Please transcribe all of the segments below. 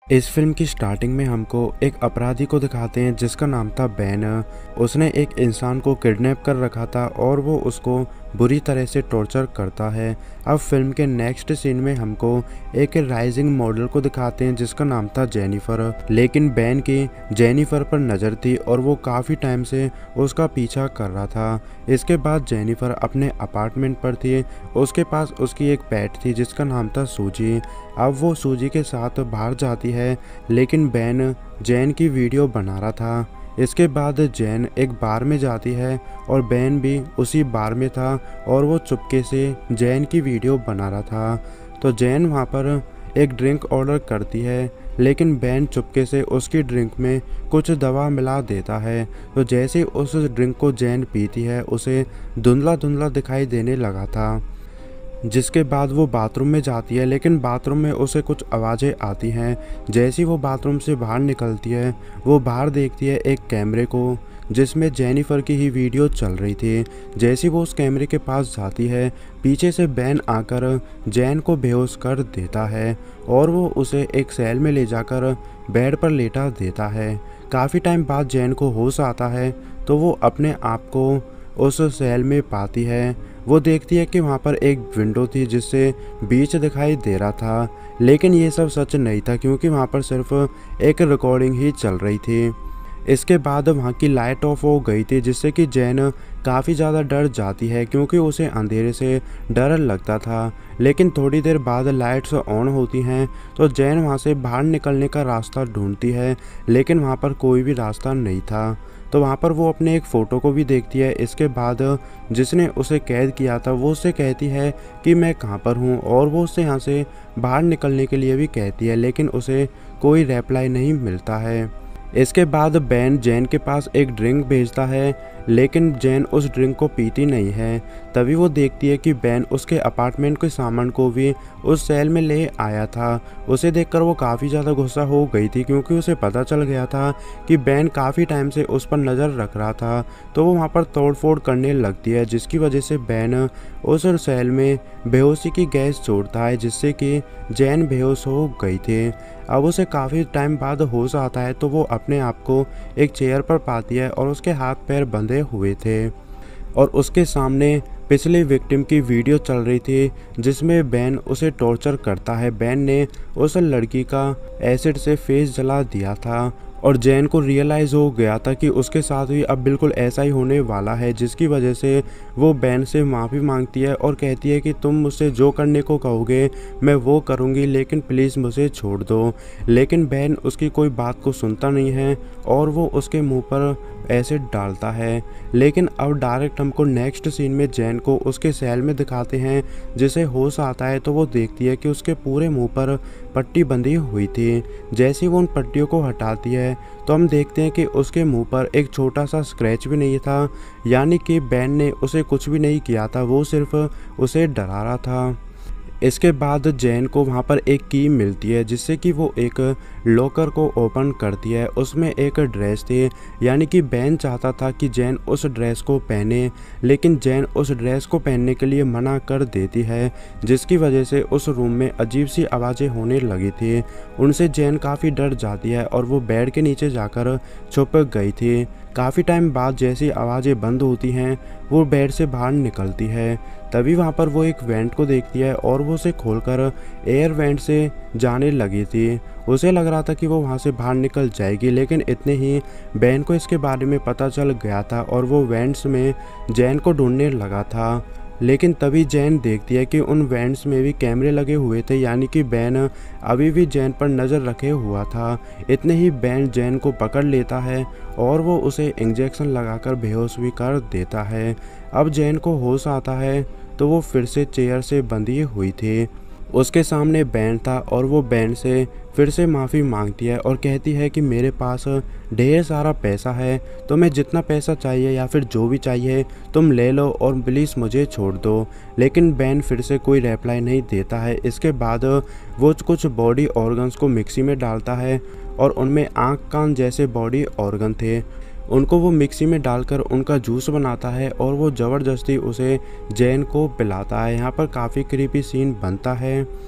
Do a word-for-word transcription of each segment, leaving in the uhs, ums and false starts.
इस फिल्म की स्टार्टिंग में हमको एक अपराधी को दिखाते हैं जिसका नाम था बैन। उसने एक इंसान को किडनैप कर रखा था और वो उसको बुरी तरह से टॉर्चर करता है। अब फिल्म के नेक्स्ट सीन में हमको एक राइजिंग मॉडल को दिखाते हैं जिसका नाम था जेनिफर। लेकिन बैन की जेनिफर पर नज़र थी और वो काफ़ी टाइम से उसका पीछा कर रहा था। इसके बाद जेनिफर अपने अपार्टमेंट पर थी। उसके पास उसकी एक पेट थी जिसका नाम था सूजी। अब वो सूजी के साथ बाहर जाती है, लेकिन बैन जैन की वीडियो बना रहा था। इसके बाद जैन एक बार में जाती है और बैन भी उसी बार में था और वो चुपके से जैन की वीडियो बना रहा था। तो जैन वहाँ पर एक ड्रिंक ऑर्डर करती है, लेकिन बैन चुपके से उसकी ड्रिंक में कुछ दवा मिला देता है। तो जैसे उस ड्रिंक को जैन पीती है उसे धुंधला धुंधला दिखाई देने लगा था। जिसके बाद वो बाथरूम में जाती है, लेकिन बाथरूम में उसे कुछ आवाज़ें आती हैं। जैसी वो बाथरूम से बाहर निकलती है वो बाहर देखती है एक कैमरे को जिसमें जेनिफर की ही वीडियो चल रही थी। जैसी वो उस कैमरे के पास जाती है, पीछे से बैन आकर जैन को बेहोश कर देता है और वो उसे एक सेल में ले जाकर बेड पर लेटा देता है। काफ़ी टाइम बाद जैन को होश आता है तो वो अपने आप को उस सेल में पाती है। वो देखती है कि वहाँ पर एक विंडो थी जिससे बीच दिखाई दे रहा था, लेकिन ये सब सच नहीं था क्योंकि वहाँ पर सिर्फ एक रिकॉर्डिंग ही चल रही थी। इसके बाद वहाँ की लाइट ऑफ हो गई थी जिससे कि जैन काफ़ी ज़्यादा डर जाती है क्योंकि उसे अंधेरे से डर लगता था। लेकिन थोड़ी देर बाद लाइट्स ऑन होती हैं तो जैन वहाँ से बाहर निकलने का रास्ता ढूंढती है, लेकिन वहाँ पर कोई भी रास्ता नहीं था। तो वहाँ पर वो अपने एक फ़ोटो को भी देखती है। इसके बाद जिसने उसे कैद किया था वो उससे कहती है कि मैं कहाँ पर हूँ, और वो उससे यहाँ से बाहर निकलने के लिए भी कहती है, लेकिन उसे कोई रिप्लाई नहीं मिलता है। इसके बाद बैन जैन के पास एक ड्रिंक भेजता है, लेकिन जैन उस ड्रिंक को पीती नहीं है। तभी वो देखती है कि बैन उसके अपार्टमेंट के सामान को भी उस सेल में ले आया था। उसे देखकर वो काफ़ी ज़्यादा गुस्सा हो गई थी क्योंकि उसे पता चल गया था कि बैन काफ़ी टाइम से उस पर नज़र रख रहा था। तो वो वहाँ पर तोड़फोड़ करने लगती है, जिसकी वजह से बैन उस सेल में बेहोशी की गैस छोड़ता है जिससे कि जैन बेहोश हो गई थी। अब उसे काफ़ी टाइम बाद होश आता है तो वो अपने आप को एक चेयर पर पाती है और उसके हाथ पैर बंधे हुए थे और उसके सामने पिछले विक्टिम की वीडियो चल रही थी जिसमें बैन उसे टॉर्चर करता है। बैन ने उस लड़की का एसिड से फेस जला दिया था और जैन को रियलाइज़ हो गया था कि उसके साथ भी अब बिल्कुल ऐसा ही होने वाला है, जिसकी वजह से वो बैन से माफ़ी मांगती है और कहती है कि तुम मुझसे जो करने को कहोगे मैं वो करूँगी, लेकिन प्लीज़ मुझे छोड़ दो। लेकिन बैन उसकी कोई बात को सुनता नहीं है और वो उसके मुंह पर एसिड डालता है। लेकिन अब डायरेक्ट हमको नेक्स्ट सीन में जैन को उसके सेल में दिखाते हैं। जिसे होश आता है तो वो देखती है कि उसके पूरे मुंह पर पट्टी बंधी हुई थी। जैसे वो उन पट्टियों को हटाती है तो हम देखते हैं कि उसके मुंह पर एक छोटा सा स्क्रैच भी नहीं था, यानी कि बैन ने उसे कुछ भी नहीं किया था, वो सिर्फ उसे डरा रहा था। इसके बाद जैन को वहाँ पर एक की मिलती है जिससे कि वो एक लॉकर को ओपन करती है। उसमें एक ड्रेस थी, यानी कि बैन चाहता था कि जैन उस ड्रेस को पहने, लेकिन जैन उस ड्रेस को पहनने के लिए मना कर देती है, जिसकी वजह से उस रूम में अजीब सी आवाज़ें होने लगी थी। उनसे जैन काफ़ी डर जाती है और वो बेड के नीचे जाकर छुप गई थी। काफ़ी टाइम बाद जैसी आवाज़ें बंद होती हैं वो बेड से बाहर निकलती है। तभी वहाँ पर वो एक वेंट को देखती है और वो उसे खोलकर एयर वेंट से जाने लगी थी। उसे लग रहा था कि वो वहाँ से बाहर निकल जाएगी, लेकिन इतने ही बैन को इसके बारे में पता चल गया था और वो वेंट्स में जैन को ढूंढने लगा था। लेकिन तभी जैन देखती है कि उन वेंट्स में भी कैमरे लगे हुए थे, यानी कि बैन अभी भी जैन पर नज़र रखे हुआ था। इतने ही बैन जैन को पकड़ लेता है और वो उसे इंजेक्शन लगाकर बेहोश भी कर देता है। अब जैन को होश आता है तो वो फिर से चेयर से बंधी हुई थी। उसके सामने बैन था और वो बैन से फिर से माफ़ी मांगती है और कहती है कि मेरे पास ढेर सारा पैसा है, तो मैं जितना पैसा चाहिए या फिर जो भी चाहिए तुम ले लो और प्लीज़ मुझे छोड़ दो। लेकिन बैन फिर से कोई रिप्लाई नहीं देता है। इसके बाद वो कुछ बॉडी ऑर्गन्स को मिक्सी में डालता है और उनमें आँख कान जैसे बॉडी ऑर्गन थे, उनको वो मिक्सी में डालकर उनका जूस बनाता है और वो ज़बरदस्ती उसे जैन को पिलाता है। यहाँ पर काफ़ी क्रीपी सीन बनता है।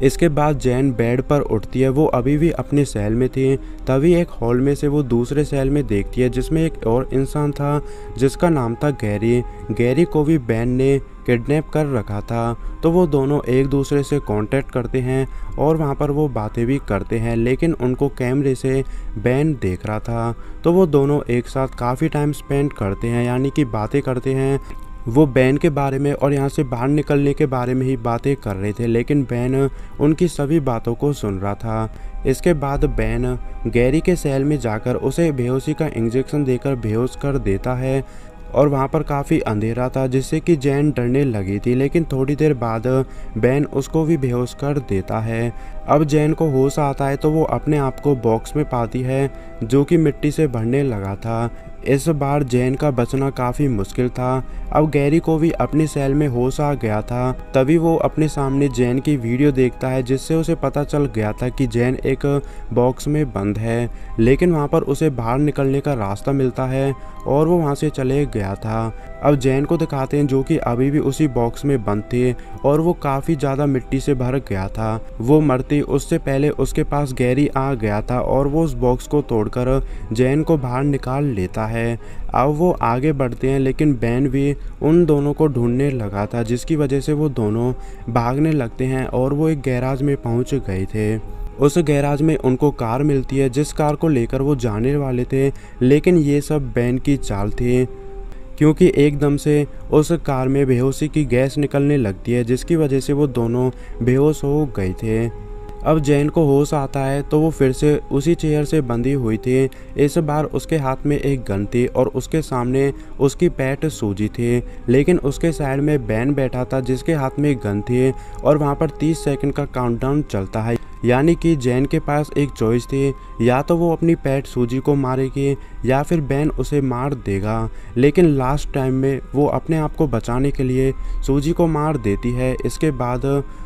इसके बाद जैन बेड पर उठती है। वो अभी भी अपने सेल में थी, तभी एक हॉल में से वो दूसरे सेल में देखती है जिसमें एक और इंसान था जिसका नाम था गैरी। गैरी को भी बैन ने किडनैप कर रखा था। तो वो दोनों एक दूसरे से कांटेक्ट करते हैं और वहाँ पर वो बातें भी करते हैं, लेकिन उनको कैमरे से बैन देख रहा था। तो वो दोनों एक साथ काफ़ी टाइम स्पेंड करते हैं, यानी कि बातें करते हैं। वो बैन के बारे में और यहाँ से बाहर निकलने के बारे में ही बातें कर रहे थे, लेकिन बैन उनकी सभी बातों को सुन रहा था। इसके बाद बैन गैरी के सेल में जाकर उसे बेहोशी का इंजेक्शन देकर बेहोश कर देता है और वहाँ पर काफ़ी अंधेरा था जिससे कि जैन डरने लगी थी, लेकिन थोड़ी देर बाद बैन उसको भी बेहोश कर देता है। अब जैन को होश आता है तो वो अपने आप को बॉक्स में पाती है जो कि मिट्टी से भरने लगा था। इस बार जैन का बचना काफ़ी मुश्किल था। अब गैरी को भी अपने सेल में होश आ गया था, तभी वो अपने सामने जैन की वीडियो देखता है जिससे उसे पता चल गया था कि जैन एक बॉक्स में बंद है, लेकिन वहाँ पर उसे बाहर निकलने का रास्ता मिलता है और वो वहाँ से चले गया था। अब जैन को दिखाते हैं जो कि अभी भी उसी बॉक्स में बंद थे और वो काफ़ी ज़्यादा मिट्टी से भर गया था। वो मरती उससे पहले उसके पास गैरी आ गया था और वो उस बॉक्स को तोड़कर जैन को बाहर निकाल लेता है। अब वो आगे बढ़ते हैं, लेकिन बैन भी उन दोनों को ढूंढने लगा था जिसकी वजह से वो दोनों भागने लगते हैं और वो एक गैराज में पहुंच गए थे। उस गैराज में उनको कार मिलती है जिस कार को लेकर वो जाने वाले थे, लेकिन ये सब बैन की चाल थी क्योंकि एकदम से उस कार में बेहोशी की गैस निकलने लगती है जिसकी वजह से वो दोनों बेहोश हो गए थे। अब जैन को होश आता है तो वो फिर से उसी चेयर से बंधी हुई थी। इस बार उसके हाथ में एक गन थी और उसके सामने उसकी पेट सूजी थी, लेकिन उसके साइड में बैन बैठा था जिसके हाथ में गन थी और वहाँ पर तीस सेकंड का काउंटडाउन चलता है। यानी कि जैन के पास एक चॉइस थी, या तो वो अपनी पेट सूजी को मारेगी या फिर बैन उसे मार देगा, लेकिन लास्ट टाइम में वो अपने आप को बचाने के लिए सूजी को मार देती है। इसके बाद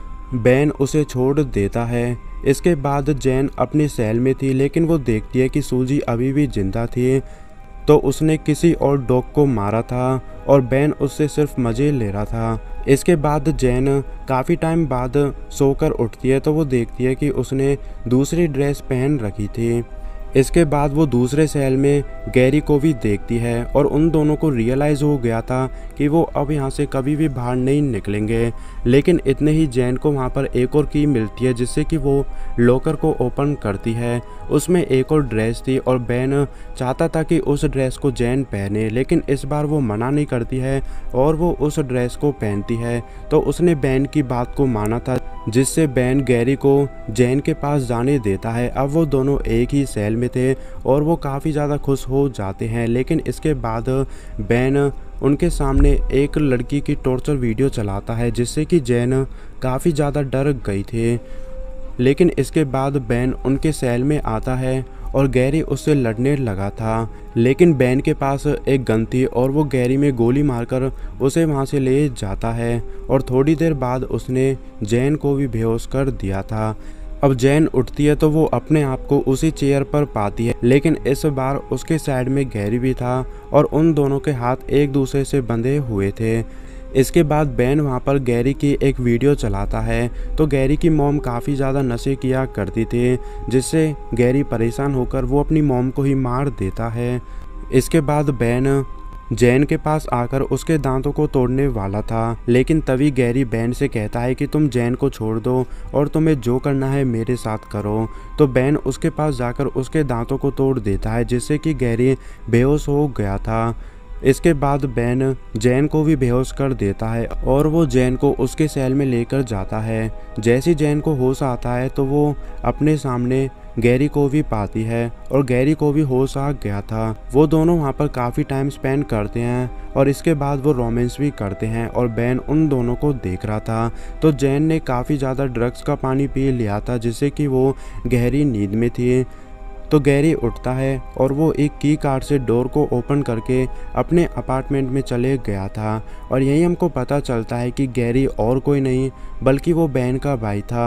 बैन उसे छोड़ देता है। इसके बाद जैन अपने सेल में थी, लेकिन वो देखती है कि सूजी अभी भी जिंदा थी, तो उसने किसी और डॉग को मारा था और बैन उससे सिर्फ मज़े ले रहा था। इसके बाद जैन काफ़ी टाइम बाद सोकर उठती है तो वो देखती है कि उसने दूसरी ड्रेस पहन रखी थी। इसके बाद वो दूसरे सेल में गैरी को भी देखती है और उन दोनों को रियलाइज़ हो गया था कि वो अब यहाँ से कभी भी बाहर नहीं निकलेंगे, लेकिन इतने ही जैन को वहाँ पर एक और की मिलती है जिससे कि वो लॉकर को ओपन करती है। उसमें एक और ड्रेस थी और बैन चाहता था कि उस ड्रेस को जैन पहने, लेकिन इस बार वो मना नहीं करती है और वो उस ड्रेस को पहनती है। तो उसने बैन की बात को माना था जिससे बैन गैरी को जैन के पास जाने देता है। अब वो दोनों एक ही सेल में थे और वो काफ़ी ज़्यादा खुश हो जाते हैं, लेकिन इसके बाद बैन उनके सामने एक लड़की की टॉर्चर वीडियो चलाता है जिससे कि जैन काफ़ी ज़्यादा डर गई थे। लेकिन इसके बाद बैन उनके सेल में आता है और गैरी उससे लड़ने लगा था, लेकिन बैन के पास एक गन थी और वो गैरी में गोली मारकर उसे वहाँ से ले जाता है और थोड़ी देर बाद उसने जैन को भी बेहोश कर दिया था। अब जैन उठती है तो वो अपने आप को उसी चेयर पर पाती है, लेकिन इस बार उसके साइड में गैरी भी था और उन दोनों के हाथ एक दूसरे से बंधे हुए थे। इसके बाद बैन वहाँ पर गैरी की एक वीडियो चलाता है, तो गैरी की मॉम काफ़ी ज़्यादा नशे किया करती थी जिससे गैरी परेशान होकर वो अपनी मॉम को ही मार देता है। इसके बाद बैन जैन के पास आकर उसके दांतों को तोड़ने वाला था, लेकिन तभी गैरी बैन से कहता है कि तुम जैन को छोड़ दो और तुम्हें जो करना है मेरे साथ करो। तो बैन उसके पास जाकर उसके दांतों को तोड़ देता है जिससे कि गैरी बेहोश हो गया था। इसके बाद बैन जैन को भी बेहोश कर देता है और वो जैन को उसके सेल में लेकर जाता है। जैसे जैन को होश आता है तो वो अपने सामने गैरी को भी पाती है और गैरी को भी होश आ गया था। वो दोनों वहाँ पर काफ़ी टाइम स्पेंड करते हैं और इसके बाद वो रोमांस भी करते हैं और बैन उन दोनों को देख रहा था। तो जैन ने काफ़ी ज़्यादा ड्रग्स का पानी पी लिया था जिससे कि वो गहरी नींद में थी। तो गैरी उठता है और वो एक की कार्ड से डोर को ओपन करके अपने अपार्टमेंट में चले गया था और यही हमको पता चलता है कि गैरी और कोई नहीं बल्कि वो बैन का भाई था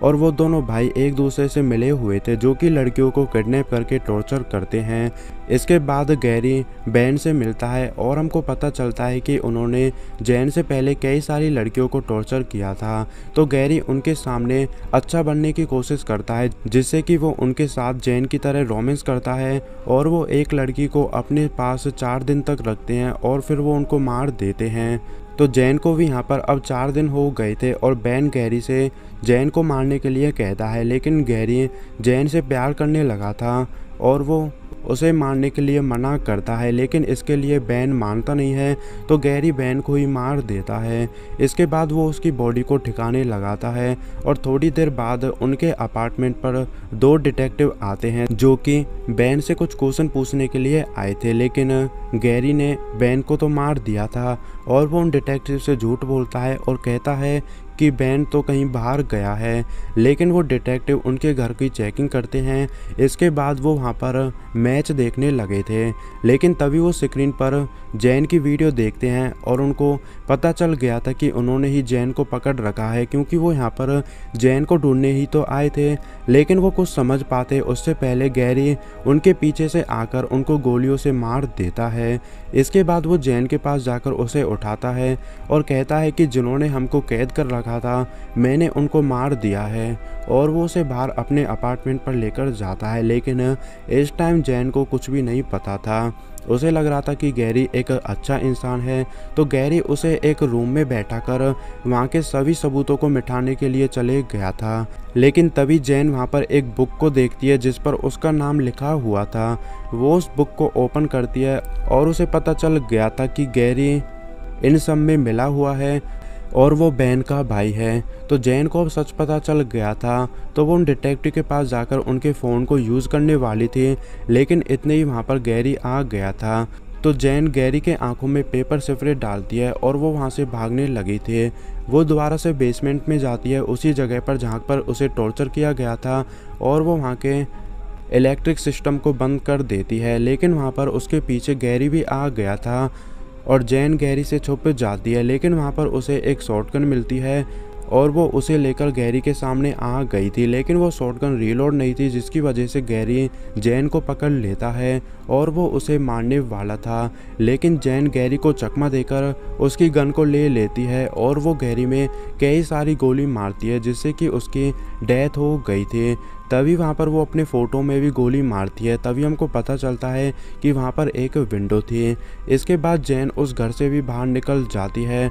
और वो दोनों भाई एक दूसरे से मिले हुए थे जो कि लड़कियों को किडनैप करके टॉर्चर करते हैं। इसके बाद गैरी बैन से मिलता है और हमको पता चलता है कि उन्होंने जैन से पहले कई सारी लड़कियों को टॉर्चर किया था। तो गैरी उनके सामने अच्छा बनने की कोशिश करता है जिससे कि वो उनके साथ जैन की तरह रोमांस करता है और वो एक लड़की को अपने पास चार दिन तक रखते हैं और फिर वो उनको मार देते हैं। तो जैन को भी यहाँ पर अब चार दिन हो गए थे और बैन गैरी से जैन को मारने के लिए कहता है, लेकिन गैरी जैन से प्यार करने लगा था और वो उसे मारने के लिए मना करता है, लेकिन इसके लिए बैन मानता नहीं है। तो गैरी बैन को ही मार देता है। इसके बाद वो उसकी बॉडी को ठिकाने लगाता है और थोड़ी देर बाद उनके अपार्टमेंट पर दो डिटेक्टिव आते हैं जो कि बैन से कुछ क्वेश्चन पूछने के लिए आए थे, लेकिन गैरी ने बैन को तो मार दिया था। और वो उन डिटेक्टिव से झूठ बोलता है और कहता है कि बैन तो कहीं बाहर गया है, लेकिन वो डिटेक्टिव उनके घर की चेकिंग करते हैं। इसके बाद वो वहाँ पर मैच देखने लगे थे, लेकिन तभी वो स्क्रीन पर जैन की वीडियो देखते हैं और उनको पता चल गया था कि उन्होंने ही जैन को पकड़ रखा है, क्योंकि वो यहाँ पर जैन को ढूंढने ही तो आए थे। लेकिन वो कुछ समझ पाते उससे पहले गैरी उनके पीछे से आकर उनको गोलियों से मार देता है। इसके बाद वो जैन के पास जाकर उसे उठाता है और कहता है कि जिन्होंने हमको कैद कर रखा था मैंने उनको मार दिया है, और वो उसे बाहर अपने अपार्टमेंट पर लेकर जाता है। लेकिन इस टाइम जैन को कुछ भी नहीं पता था। उसे लग रहा था कि गैरी एक अच्छा इंसान है, तो गैरी उसे एक रूम में बैठा कर वहाँ के सभी सबूतों को मिटाने के लिए चले गया था। लेकिन तभी जैन वहाँ पर एक बुक को देखती है जिस पर उसका नाम लिखा हुआ था। वो उस बुक को ओपन करती है और उसे पता चल गया था कि गैरी इन सब में मिला हुआ है और वो बैन का भाई है। तो जैन को अब सच पता चल गया था, तो वो उन डिटेक्टिव के पास जाकर उनके फ़ोन को यूज़ करने वाली थी, लेकिन इतने ही वहाँ पर गैरी आ गया था। तो जैन गैरी के आंखों में पेपर स्प्रे डालती है और वो वहाँ से भागने लगी थी। वो दोबारा से बेसमेंट में जाती है, उसी जगह पर जहाँ पर उसे टॉर्चर किया गया था, और वो वहाँ के इलेक्ट्रिक सिस्टम को बंद कर देती है। लेकिन वहाँ पर उसके पीछे गैरी भी आ गया था और जैन गैरी से छुप जाती है, लेकिन वहाँ पर उसे एक शॉटगन मिलती है और वो उसे लेकर गैरी के सामने आ गई थी। लेकिन वो शॉटगन रीलोड नहीं थी, जिसकी वजह से गैरी जैन को पकड़ लेता है और वो उसे मारने वाला था। लेकिन जैन गैरी को चकमा देकर उसकी गन को ले लेती है और वो गैरी में कई सारी गोली मारती है, जिससे कि उसकी डेथ हो गई थी। तभी वहाँ पर वो अपने फ़ोटो में भी गोली मारती है। तभी हमको पता चलता है कि वहाँ पर एक विंडो थी। इसके बाद जैन उस घर से भी बाहर निकल जाती है।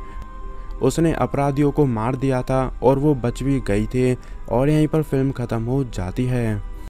उसने अपराधियों को मार दिया था और वो बच भी गई थी, और यहीं पर फिल्म ख़त्म हो जाती है।